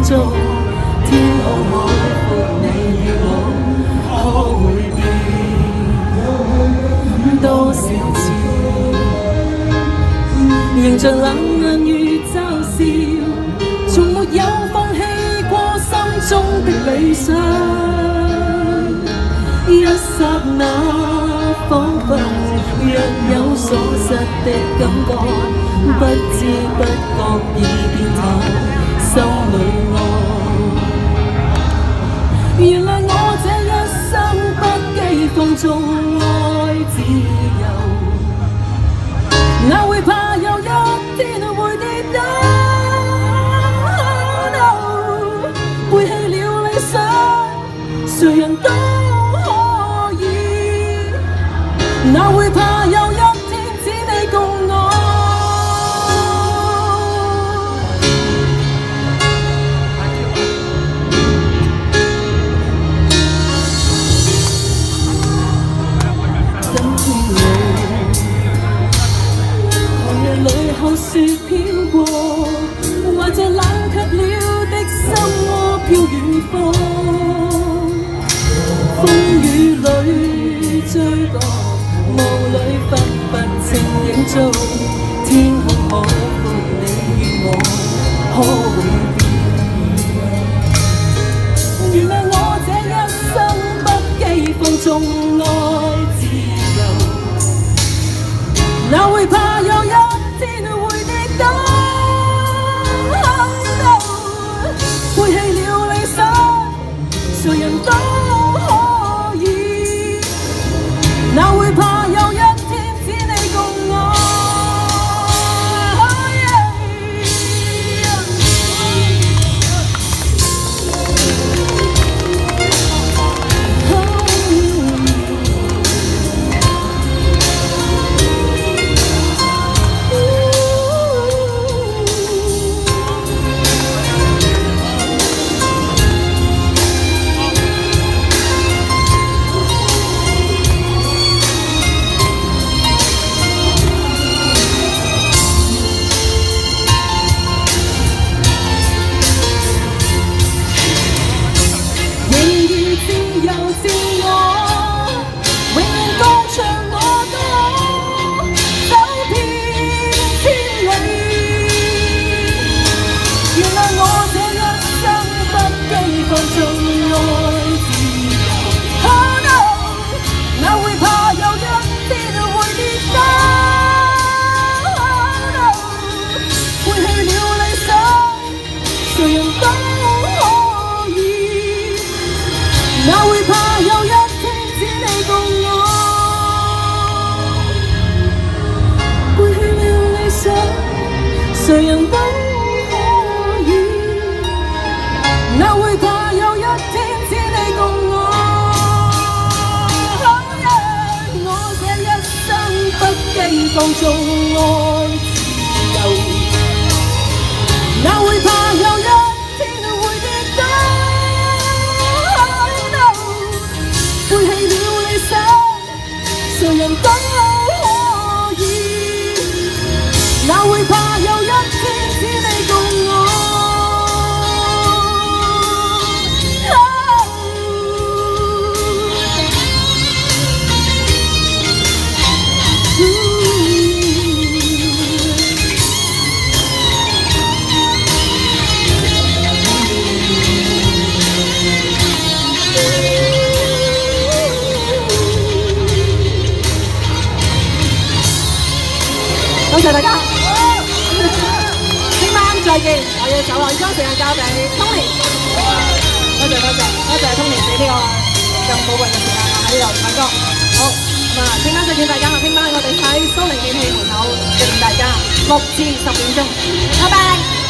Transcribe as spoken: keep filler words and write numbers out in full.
中，天空海闊，你與我可會變多少次？仍像冷眼與嘲笑，從沒有放棄過心中的理想。一剎那，彷彿若有所失的感覺，不知不覺已變淡心裏愛。原來我這一生不羈放縱愛自由，哪會怕有一天會跌倒？ No， 背棄了理想，誰人都可以，哪會怕有一天只你共我？等天裏，寒夜裏看雪飄過，懷着冷卻了的心窩飄遠方。 風雨裏追趕，霧裏分不清影蹤。天空海闊，你與我可會變？原諒我這一生不羈放縱愛自由，哪會怕有一天會跌倒？背棄了理想，誰人都 哪會怕有一天只你共我？誰人都可以，哪會怕有一天只你共我？我這一生不羈放縱愛自由，哪會怕有一天會跌倒？背棄了理想，誰人都可以，哪會怕有一天只你共我？多謝大家。 再見，我要走啦，將時間交俾 Tony。多謝多謝多謝 Tony 俾呢個咁寶貴嘅時間我喺呢度唱歌。好，咁啊，聽晚再見大家啦，聽晚我哋喺蘇寧電器門口見大家六至十點鐘，拜拜。